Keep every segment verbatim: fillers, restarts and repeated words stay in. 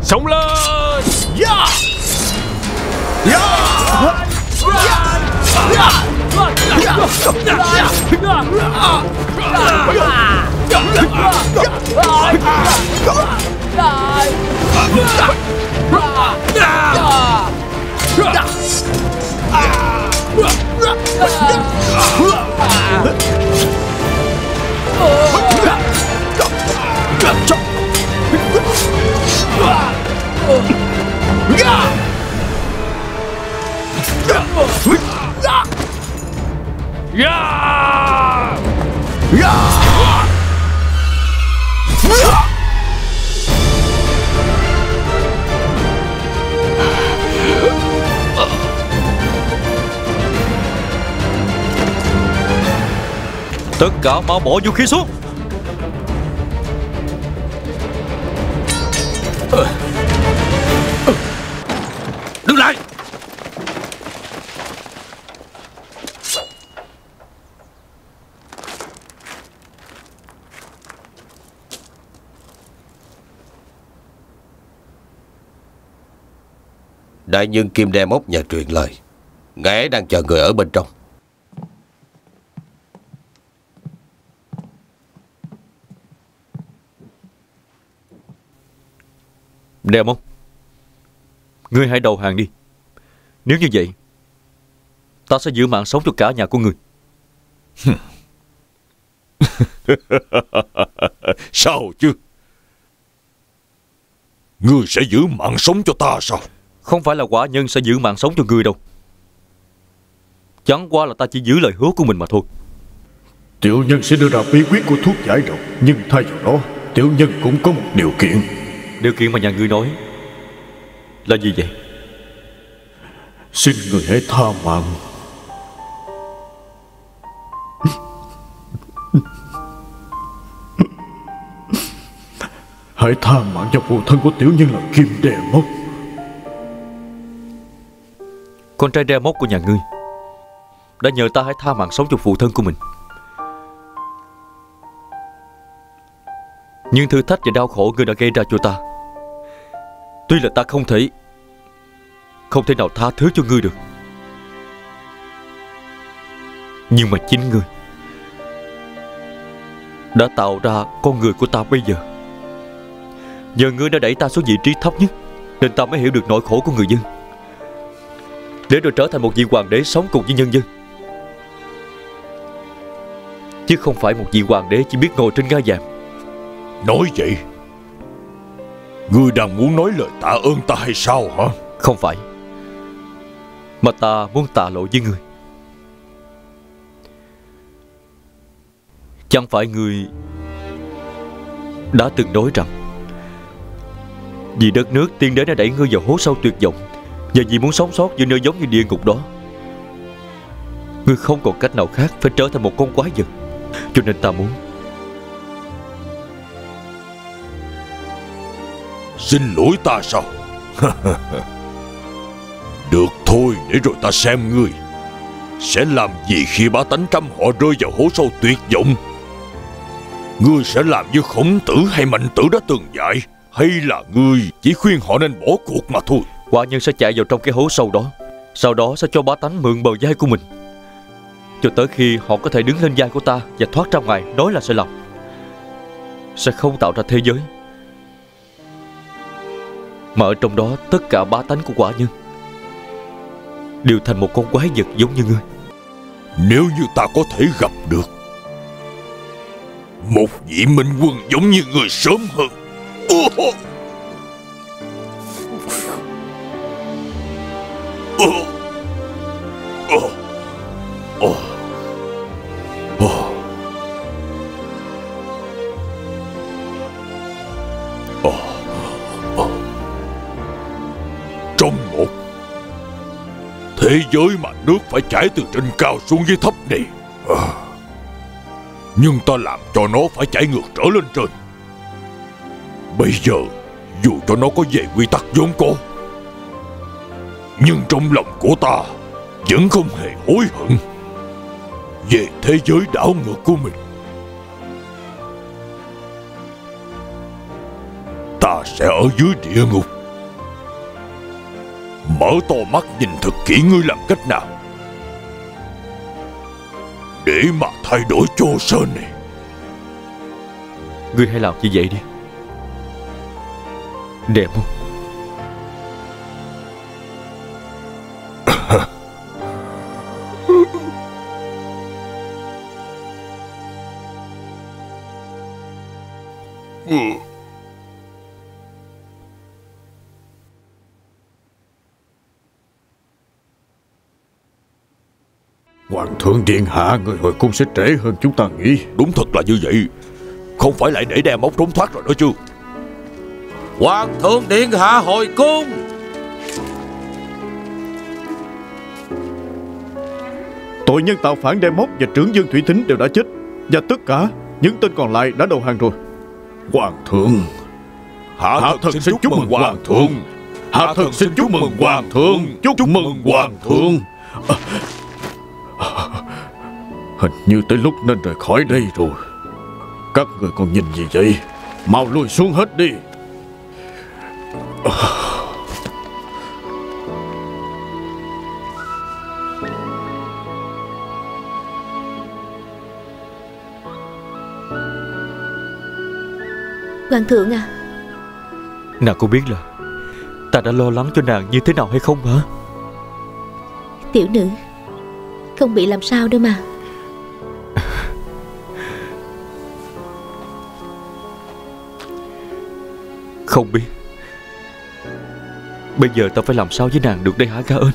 Xông lên. Yeah. Yeah. Tất cả mau bỏ vũ khí xuống. Đứng lại. Đại nhân Kim Đe Mốc nhà truyền lời, ngài ấy đang chờ người ở bên trong. Đe Mốc, ngươi hãy đầu hàng đi. Nếu như vậy, ta sẽ giữ mạng sống cho cả nhà của ngươi. Sao chứ? Ngươi sẽ giữ mạng sống cho ta sao? Không phải là quả nhân sẽ giữ mạng sống cho ngươi đâu. Chẳng qua là ta chỉ giữ lời hứa của mình mà thôi. Tiểu nhân sẽ đưa ra bí quyết của thuốc giải độc, nhưng thay vào đó, tiểu nhân cũng có một điều kiện. Điều kiện mà nhà ngươi nói là gì vậy? Xin người hãy tha mạng. Hãy tha mạng cho phụ thân của tiểu nhân là Kim Đe Mốc. Con trai Đe Mốc của nhà ngươi đã nhờ ta hãy tha mạng sống cho phụ thân của mình. Nhưng thử thách và đau khổ ngươi đã gây ra cho ta, tuy là ta không thể Không thể nào tha thứ cho ngươi được, nhưng mà chính ngươi đã tạo ra con người của ta bây giờ. Giờ ngươi đã đẩy ta xuống vị trí thấp nhất, nên ta mới hiểu được nỗi khổ của người dân, để rồi trở thành một vị hoàng đế sống cùng với nhân dân, chứ không phải một vị hoàng đế chỉ biết ngồi trên ngai vàng. Nói vậy, ngươi đang muốn nói lời tạ ơn ta hay sao hả? Không phải, mà ta muốn tạ lỗi với ngươi. Chẳng phải ngươi đã từng nói rằng vì đất nước tiên đế đã đẩy ngươi vào hố sâu tuyệt vọng, và vì muốn sống sót giữa nơi giống như địa ngục đó, ngươi không còn cách nào khác phải trở thành một con quái vật. Cho nên ta muốn Xin lỗi ta sao? Được thôi, để rồi ta xem ngươi sẽ làm gì khi bá tánh trăm họ rơi vào hố sâu tuyệt vọng. Ngươi sẽ làm như Khổng Tử hay Mạnh Tử đã từng dạy, hay là ngươi chỉ khuyên họ nên bỏ cuộc mà thôi? quả nhân sẽ chạy vào trong cái hố sâu đó, sau đó sẽ cho bá tánh mượn bờ vai của mình, cho tới khi họ có thể đứng lên vai của ta và thoát ra ngoài nói là sẽ làm. Sẽ không tạo ra thế giới mà ở trong đó tất cả bá tánh của quả nhân đều thành một con quái vật giống như ngươi. Nếu như ta có thể gặp được một vị minh quân giống như người sớm hơn. Oh! Oh! Oh! Oh! Oh! Oh! Oh! Trong một thế giới mà nước phải chảy từ trên cao xuống dưới thấp này, à, nhưng ta làm cho nó phải chảy ngược trở lên trên. Bây giờ dù cho nó có về quy tắc vốn có, nhưng trong lòng của ta vẫn không hề hối hận về thế giới đảo ngược của mình. Ta sẽ ở dưới địa ngục Mở to mắt nhìn thật kỹ ngươi làm cách nào để mà thay đổi Chô Sơn này. Ngươi hãy làm như vậy đi. Đẹp không? Hoàng thượng điện hạ, người hồi cung sẽ trễ hơn chúng ta nghĩ. Đúng thật là như vậy. Không phải lại để đem ốc trốn thoát rồi đó chứ. Hoàng thượng điện hạ hồi cung. Tội nhân tạo phản Đem Mốc và trưởng Dương Thủy Thính đều đã chết, và tất cả những tên còn lại đã đầu hàng rồi. Hoàng thượng, Hạ, Hạ thần xin chúc mừng Hoàng thượng. Hạ thần xin chúc mừng Hoàng thượng. Chúc mừng Hoàng thượng. À, hình như tới lúc nên rời khỏi đây rồi. Các người còn nhìn gì vậy? Mau lùi xuống hết đi. À. Hoàng thượng à, Nàng có biết là ta đã lo lắng cho nàng như thế nào hay không hả? tiểu nữ không bị làm sao đâu mà. Không biết bây giờ ta phải làm sao với nàng được đây hả Ca Ơn?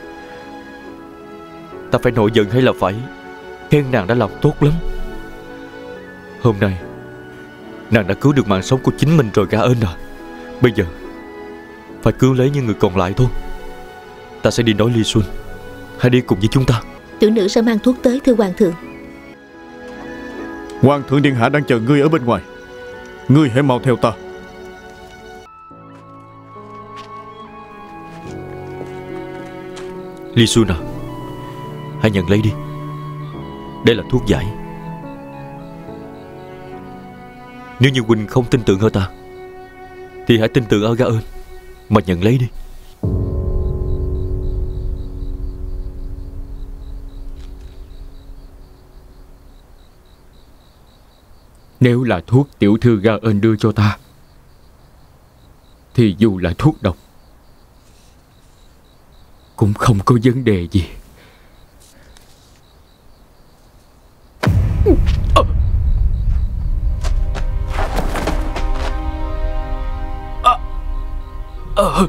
Ta phải nổi giận hay là phải khen nàng đã làm tốt lắm? Hôm nay nàng đã cứu được mạng sống của chính mình rồi Ca Ơn à. Bây giờ phải cứu lấy những người còn lại thôi. Ta sẽ đi nói Ly Xuân. Hãy đi cùng với chúng ta. Tiểu nữ sẽ mang thuốc tới thưa hoàng thượng. Hoàng thượng điện hạ đang chờ ngươi ở bên ngoài. Ngươi hãy mau theo ta. Ly Xuân à, hãy nhận lấy đi. Đây là thuốc giải. Nếu như huynh không tin tưởng ở ta thì hãy tin tưởng ở Ca Ơn mà nhận lấy đi. Nếu là thuốc tiểu thư Ga Ơn đưa cho ta thì dù là thuốc độc cũng không có vấn đề gì. À. À. À.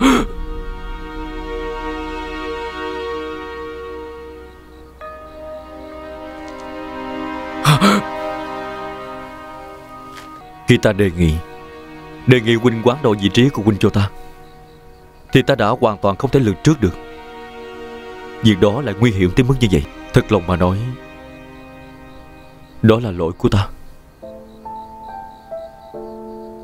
Khi ta đề nghị Đề nghị huynh hoán đổi vị trí của huynh cho ta thì ta đã hoàn toàn không thể lường trước được việc đó lại nguy hiểm tới mức như vậy. Thật lòng mà nói, đó là lỗi của ta.